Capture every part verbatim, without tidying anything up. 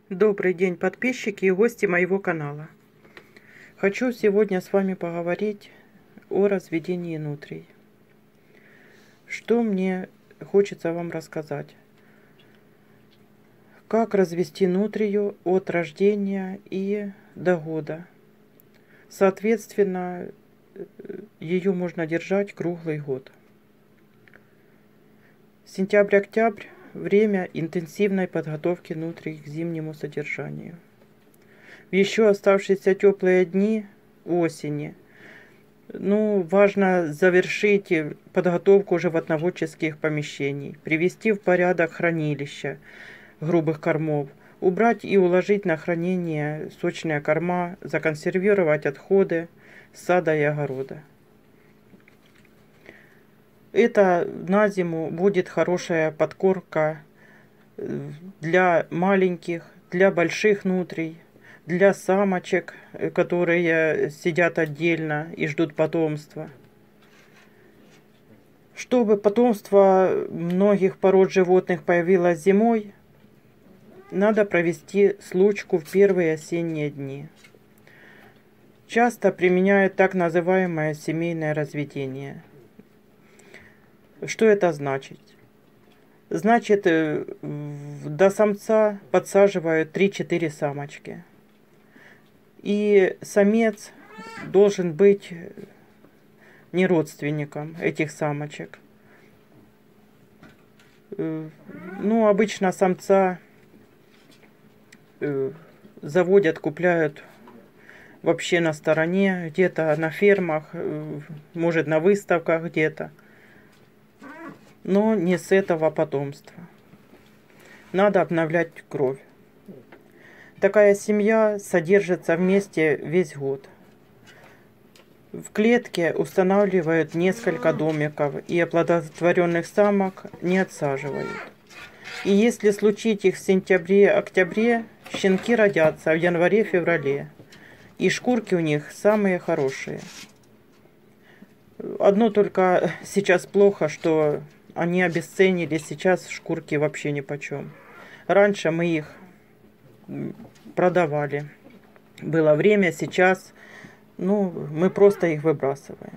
Добрый день, подписчики и гости моего канала. Хочу сегодня с вами поговорить о разведении нутрий. Что мне хочется вам рассказать? Как развести нутрию от рождения и до года. Соответственно, ее можно держать круглый год. Сентябрь-октябрь – время интенсивной подготовки нутрий к зимнему содержанию. В еще оставшиеся теплые дни осени, ну, важно завершить подготовку животноводческих помещений, привести в порядок хранилища грубых кормов, убрать и уложить на хранение сочные корма, законсервировать отходы с сада и огорода. Это на зиму будет хорошая подкормка для маленьких, для больших нутрий, для самочек, которые сидят отдельно и ждут потомства. Чтобы потомство многих пород животных появилось зимой, надо провести случку в первые осенние дни. Часто применяют так называемое семейное разведение. Что это значит? Значит, до самца подсаживают три-четыре самочки. И самец должен быть не родственником этих самочек. Ну, обычно самца заводят, купляют вообще на стороне, где-то на фермах, может на выставках где-то. Но не с этого потомства. Надо обновлять кровь. Такая семья содержится вместе весь год. В клетке устанавливают несколько домиков и оплодотворенных самок не отсаживают. И если случить их в сентябре-октябре, щенки родятся в январе-феврале. И шкурки у них самые хорошие. Одно только сейчас плохо, что они обесценились, сейчас шкурки вообще нипочем. Раньше мы их продавали. Было время, сейчас ну, мы просто их выбрасываем.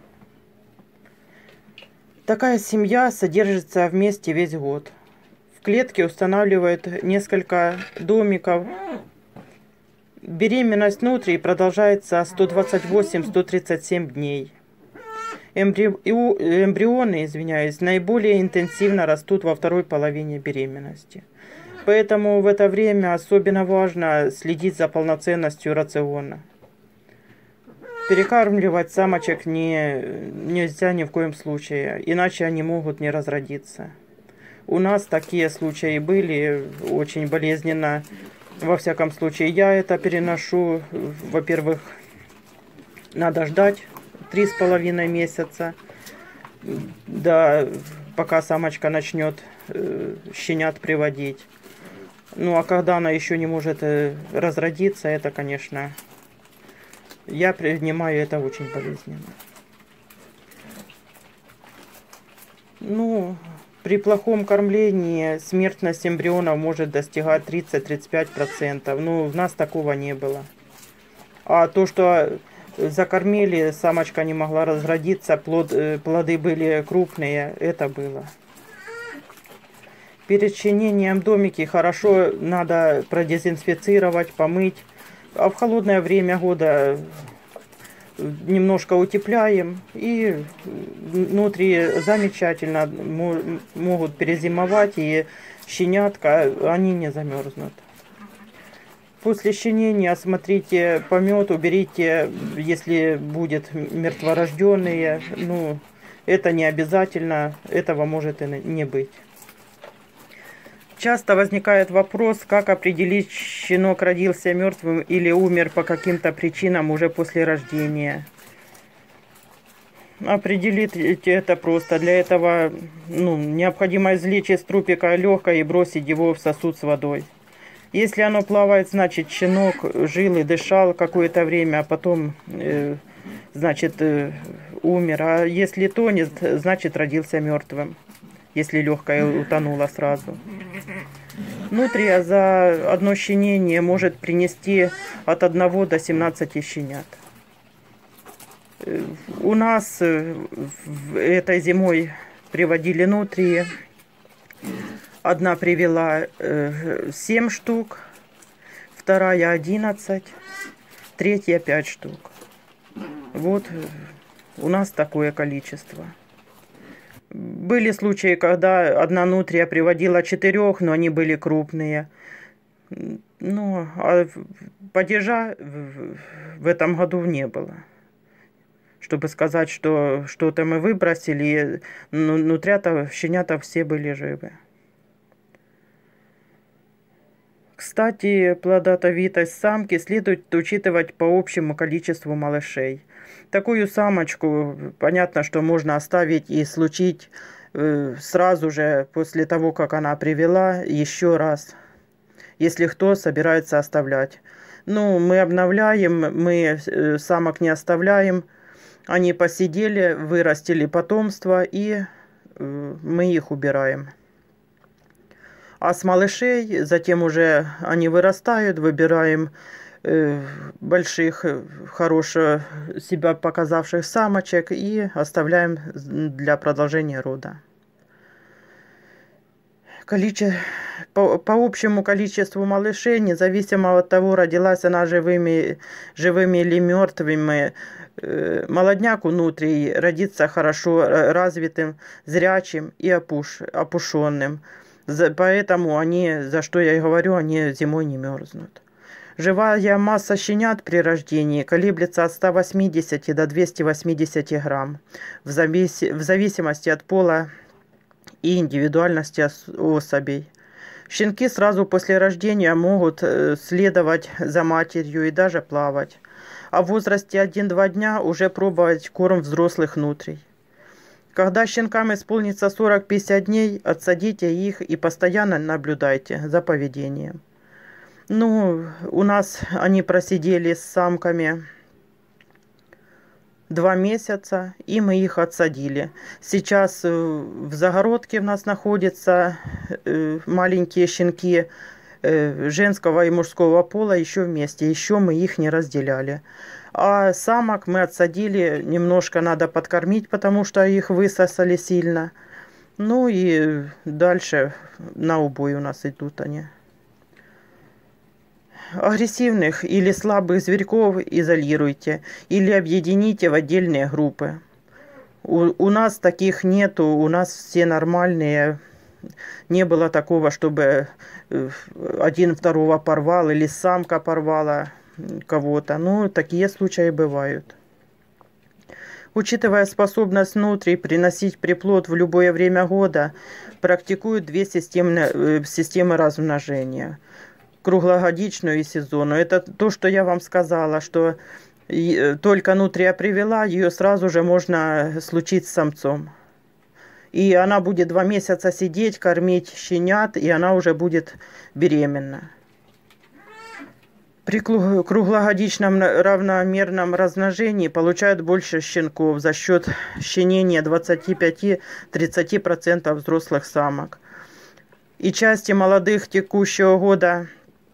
Такая семья содержится вместе весь год. В клетке устанавливают несколько домиков. Беременность нутрий продолжается сто двадцать восемь — сто тридцать семь дней. Эмбри... Эмбрионы, извиняюсь, наиболее интенсивно растут во второй половине беременности. Поэтому в это время особенно важно следить за полноценностью рациона. Перекармливать самочек не... нельзя ни в коем случае, иначе они могут не разродиться. У нас такие случаи были, очень болезненно. Во всяком случае, я это переношу. Во-первых, надо ждать три с половиной месяца, да, пока самочка начнет э, щенят приводить. Ну, а когда она еще не может э, разродиться, это, конечно, я принимаю это очень болезненно. Ну, при плохом кормлении смертность эмбрионов может достигать тридцать-тридцать пять процентов. Ну, у нас такого не было. А то, что закормили, самочка не могла разродиться, плод, плоды были крупные, это было. Перед щенением домики хорошо надо продезинфицировать, помыть. А в холодное время года немножко утепляем, и внутри замечательно могут перезимовать, и щенятка, они не замерзнут. После щенения осмотрите помет, уберите, если будет мертворожденные. Ну, это не обязательно, этого может и не быть. Часто возникает вопрос, как определить, щенок родился мертвым или умер по каким-то причинам уже после рождения. Определить это просто. Для этого ну, необходимо извлечь из трупика легкое и бросить его в сосуд с водой. Если оно плавает, значит щенок жил и дышал какое-то время, а потом э, значит э, умер. А если тонет, значит родился мертвым, если легкое утонуло сразу. Нутрия за одно щенение может принести от одного до семнадцати щенят. У нас этой зимой приводили нутрии. Одна привела семь штук, вторая одиннадцать, третья пять штук. Вот у нас такое количество. Были случаи, когда одна нутрия приводила четырех, но они были крупные. Ну, а падежа в этом году не было. Чтобы сказать, что что-то мы выбросили, нутрята, щенята все были живы. Кстати, плодотворность самки следует учитывать по общему количеству малышей. Такую самочку, понятно, что можно оставить и случить э, сразу же после того, как она привела, еще раз, если кто собирается оставлять. Ну, мы обновляем, мы э, самок не оставляем. Они посидели, вырастили потомство, и э, мы их убираем. А с малышей, затем уже они вырастают, выбираем э, больших, хороших, себя показавших самочек и оставляем для продолжения рода. Количе... По, по общему количеству малышей, независимо от того, родилась она живыми, живыми или мертвыми, э, молодняк у нутрий родится хорошо развитым, зрячим и опуш... опушенным. Поэтому они, за что я и говорю, они зимой не мерзнут. Живая масса щенят при рождении колеблется от ста восьмидесяти до двухсот восьмидесяти грамм, в, завис... в зависимости от пола и индивидуальности особей. Щенки сразу после рождения могут следовать за матерью и даже плавать, а в возрасте один-два дня уже пробовать корм взрослых нутрий. Когда щенкам исполнится сорок-пятьдесят дней, отсадите их и постоянно наблюдайте за поведением. Ну, у нас они просидели с самками два месяца, и мы их отсадили. Сейчас в загородке у нас находятся маленькие щенки женского и мужского пола еще вместе. Еще мы их не разделяли. А самок мы отсадили, немножко надо подкормить, потому что их высосали сильно. Ну и дальше на убой у нас идут они. Агрессивных или слабых зверьков изолируйте или объедините в отдельные группы. У, у нас таких нету, у нас все нормальные. Не было такого, чтобы один второго порвал или самка порвала кого-то. Ну, такие случаи бывают. Учитывая способность нутрий приносить приплод в любое время года, практикуют две системы, системы размножения. Круглогодичную и сезонную. Это то, что я вам сказала, что только нутрия привела, ее сразу же можно случить с самцом. И она будет два месяца сидеть, кормить щенят, и она уже будет беременна. При круглогодичном равномерном размножении получают больше щенков за счет щенения двадцати пяти — тридцати процентов взрослых самок. И части молодых текущего года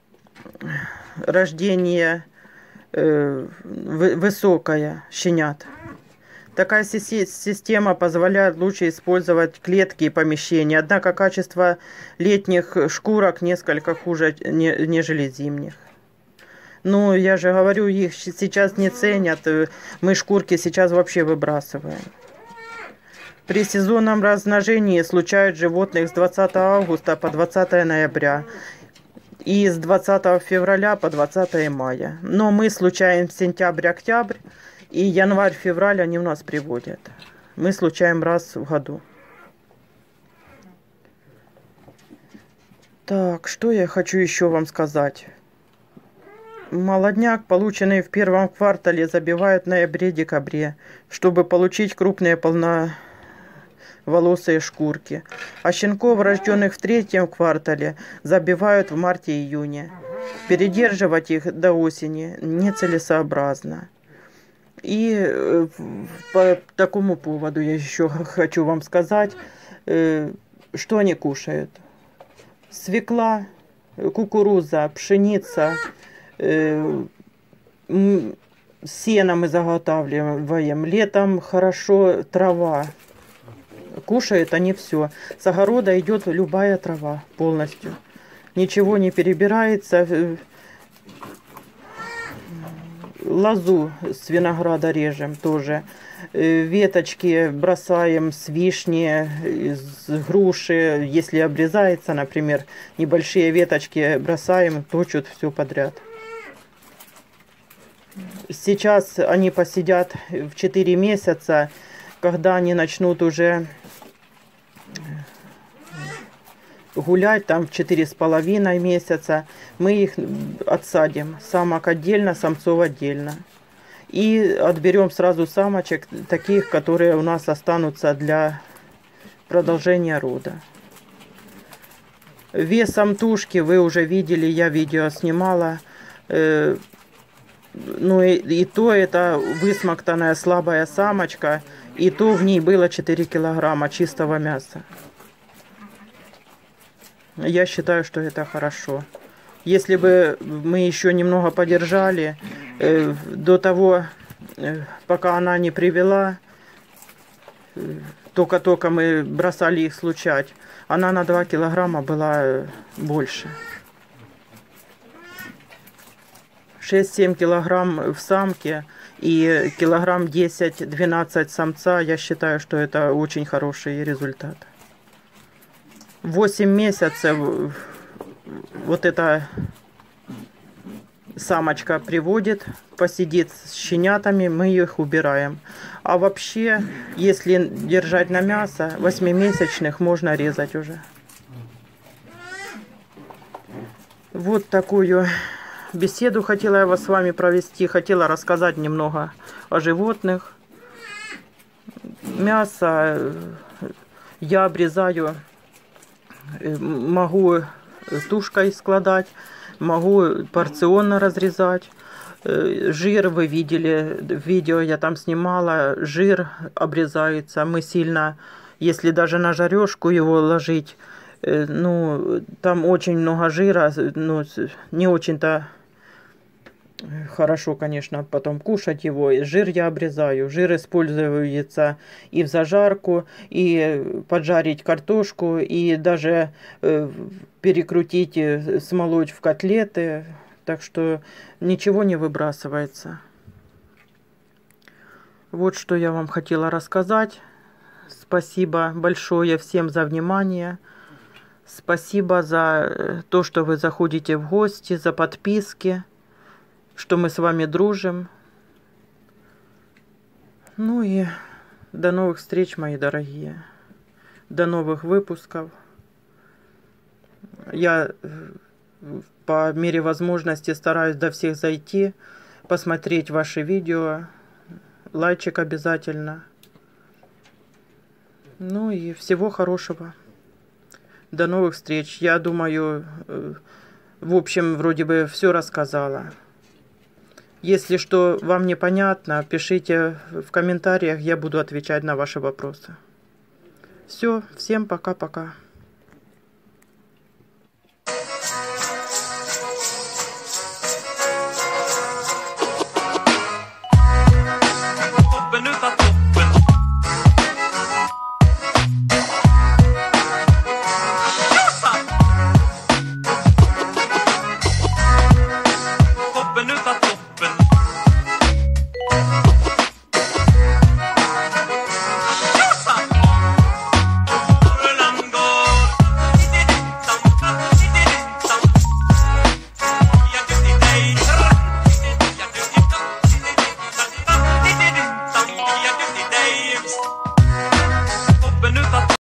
рождения э, высокая щенят. Такая система позволяет лучше использовать клетки и помещения, однако качество летних шкурок несколько хуже, нежели зимних. Ну, я же говорю, их сейчас не ценят, мы шкурки сейчас вообще выбрасываем. При сезонном размножении случают животных с двадцатого августа по двадцатое ноября и с двадцатого февраля по двадцатое мая. Но мы случаем сентябрь-октябрь, и январь-февраль они у нас приводят. Мы случаем раз в году. Так, что я хочу еще вам сказать. Молодняк, полученный в первом квартале, забивают в ноябре-декабре, чтобы получить крупные полноволосые шкурки. А щенков, рожденных в третьем квартале, забивают в марте-июне. Передерживать их до осени нецелесообразно. И по такому поводу я еще хочу вам сказать, что они кушают. свекла, кукуруза, пшеница, э, сено мы заготавливаем. Летом хорошо трава. Кушают они все. С огорода идет любая трава полностью. Ничего не перебирается. Лозу с винограда режем тоже. Веточки бросаем с вишни, с груши. Если обрезается, например, небольшие веточки бросаем, точат все подряд. Сейчас они посидят в четыре месяца. Когда они начнут уже гулять, там в четыре с половиной месяца, мы их отсадим. Самок отдельно, самцов отдельно. И отберем сразу самочек, таких, которые у нас останутся для продолжения рода. Вес самтушки вы уже видели, я видео снимала. Ну и, и то это высмоктанная слабая самочка, и то в ней было четыре килограмма чистого мяса. Я считаю, что это хорошо. Если бы мы еще немного подержали, э, до того, э, пока она не привела, э, только-только мы бросали их случать, она на два килограмма была больше. шесть-семь килограмм в самке и килограмм десять-двенадцать самца, я считаю, что это очень хороший результат. восемь месяцев вот эта самочка приводит, посидит с щенятами, мы их убираем. А вообще, если держать на мясо, восьмимесячных можно резать уже. Вот такую беседу хотела я с вами провести. Хотела рассказать немного о животных. Мясо я обрезаю, могу тушкой складать, могу порционно разрезать. Жир вы видели, видео я там снимала, жир обрезается. Мы сильно, если даже на жарежку его ложить, ну, там очень много жира, ну, не очень-то хорошо, конечно, потом кушать его. Жир я обрезаю. Жир используется и в зажарку, и поджарить картошку, и даже э, перекрутить, смолоть в котлеты. Так что ничего не выбрасывается. Вот что я вам хотела рассказать. Спасибо большое всем за внимание. Спасибо за то, что вы заходите в гости, за подписки, что мы с вами дружим. Ну и до новых встреч, мои дорогие. До новых выпусков. Я по мере возможности стараюсь до всех зайти, посмотреть ваши видео. Лайчик обязательно. Ну и всего хорошего. До новых встреч. Я думаю, в общем, вроде бы все рассказала. Если что вам непонятно, пишите в комментариях, я буду отвечать на ваши вопросы. Все, всем пока-пока. Toppen